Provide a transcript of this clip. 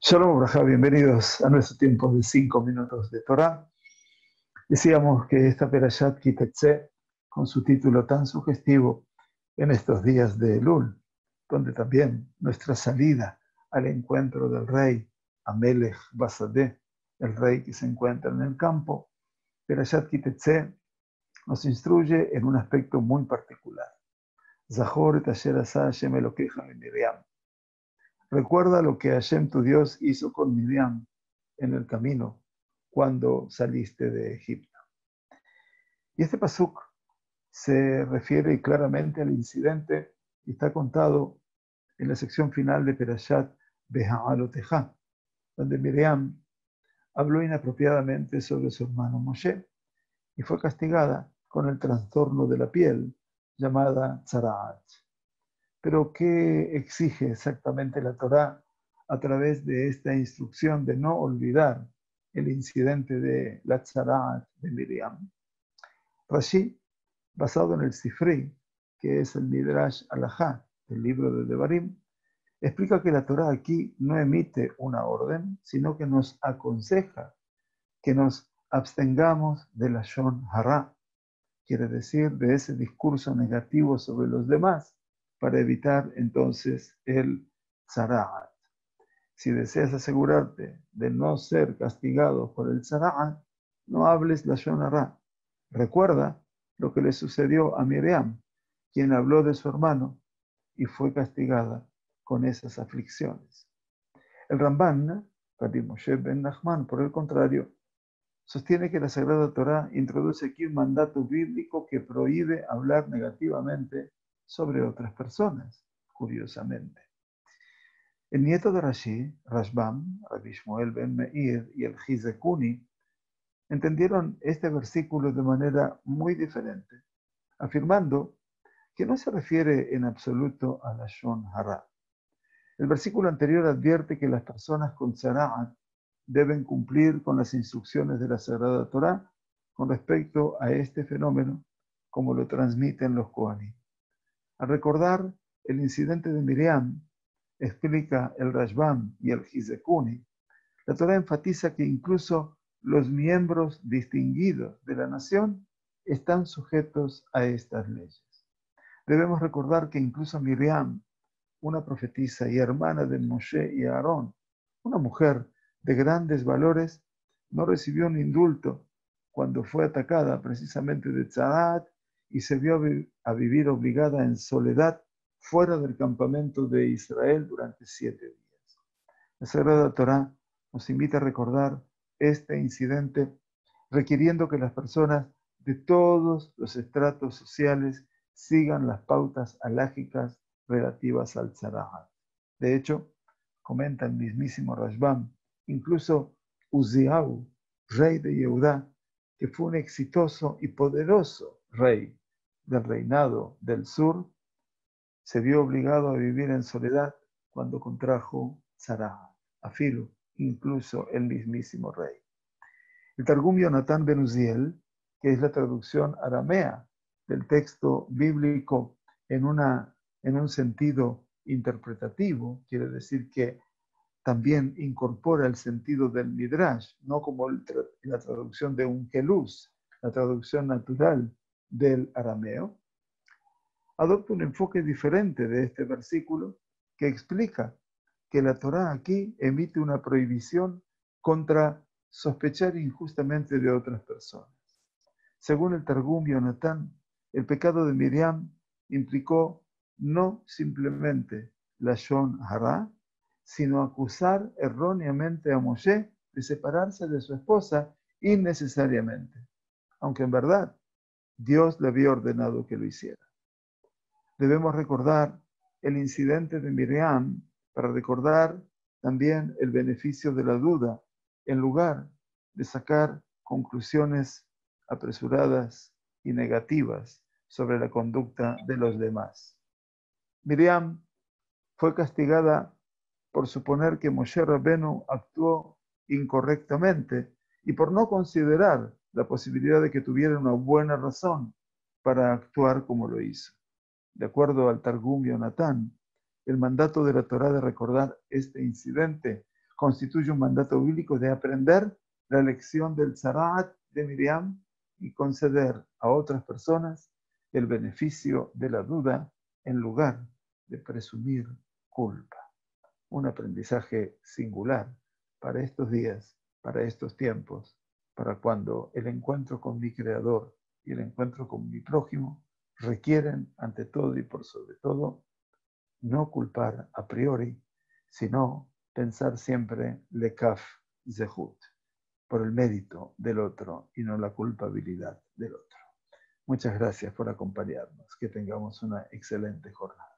Shalom Brajá, bienvenidos a nuestro tiempo de 5 minutos de Torah. Decíamos que esta Perashat Kitetse, con su título tan sugestivo en estos días de Elul, donde también nuestra salida al encuentro del rey Amelech Basadeh, el rey que se encuentra en el campo, Perashat Kitetse nos instruye en un aspecto muy particular. Zahor et asher asa Hashem Elokeja mi Miriam. Recuerda lo que Hashem tu Dios hizo con Miriam en el camino cuando saliste de Egipto. Y este pasuk se refiere claramente al incidente que está contado en la sección final de Perashat Beha'alotejá, donde Miriam habló inapropiadamente sobre su hermano Moshe y fue castigada con el trastorno de la piel llamada Tzaraat. Pero ¿qué exige exactamente la Torá a través de esta instrucción de no olvidar el incidente de la Tzaraat de Miriam? Rashi, basado en el Sifri, que es el Midrash Alajá del libro de Devarim, explica que la Torá aquí no emite una orden, sino que nos aconseja que nos abstengamos de la Shon Hara, quiere decir de ese discurso negativo sobre los demás, para evitar entonces el tzaraat. Si deseas asegurarte de no ser castigado por el tzaraat, no hables la shon hara. Recuerda lo que le sucedió a Miriam, quien habló de su hermano y fue castigada con esas aflicciones. El Ramban, Rabbi Moshe ben Nachman, por el contrario, sostiene que la Sagrada Torá introduce aquí un mandato bíblico que prohíbe hablar negativamente sobre otras personas, curiosamente. El nieto de Rashi, Rashbam, Rabbi Shmuel ben Meir y el Hizekuni entendieron este versículo de manera muy diferente, afirmando que no se refiere en absoluto a la Shon Hara. El versículo anterior advierte que las personas con tzara'at deben cumplir con las instrucciones de la Sagrada Torá con respecto a este fenómeno, como lo transmiten los Kohanim. Al recordar el incidente de Miriam, explica el Rashbam y el Hizekuni, la Torá enfatiza que incluso los miembros distinguidos de la nación están sujetos a estas leyes. Debemos recordar que incluso Miriam, una profetisa y hermana de Moshe y Aarón, una mujer de grandes valores, no recibió un indulto cuando fue atacada precisamente de Tzaraat y se vio a vivir obligada en soledad fuera del campamento de Israel durante 7 días. La Sagrada Torá nos invita a recordar este incidente, requiriendo que las personas de todos los estratos sociales sigan las pautas halágicas relativas al tzaraat. De hecho, comenta el mismísimo Rashbam, incluso Uziau, rey de Yehudá, que fue un exitoso y poderoso rey del reinado del sur, se vio obligado a vivir en soledad cuando contrajo tzaraat, afilo, incluso el mismísimo rey. El Targum Yonatán ben Uziel, que es la traducción aramea del texto bíblico en un sentido interpretativo, quiere decir que también incorpora el sentido del Midrash, no como la traducción de un Keluz, la traducción natural del arameo, adopta un enfoque diferente de este versículo que explica que la Torá aquí emite una prohibición contra sospechar injustamente de otras personas. Según el Targum Yonatán, el pecado de Miriam implicó no simplemente la Shon Hara, sino acusar erróneamente a Moshe de separarse de su esposa innecesariamente, aunque en verdad Dios le había ordenado que lo hiciera. Debemos recordar el incidente de Miriam para recordar también el beneficio de la duda, en lugar de sacar conclusiones apresuradas y negativas sobre la conducta de los demás. Miriam fue castigada por suponer que Moshe Rabbenu actuó incorrectamente y por no considerar la posibilidad de que tuviera una buena razón para actuar como lo hizo. De acuerdo al Targum Yonatán, el mandato de la Torá de recordar este incidente constituye un mandato bíblico de aprender la lección del Tzaraat de Miriam y conceder a otras personas el beneficio de la duda en lugar de presumir culpa. Un aprendizaje singular para estos días, para estos tiempos, para cuando el encuentro con mi Creador y el encuentro con mi prójimo requieren, ante todo y por sobre todo, no culpar a priori, sino pensar siempre lekaf zehut, por el mérito del otro y no la culpabilidad del otro. Muchas gracias por acompañarnos. Que tengamos una excelente jornada.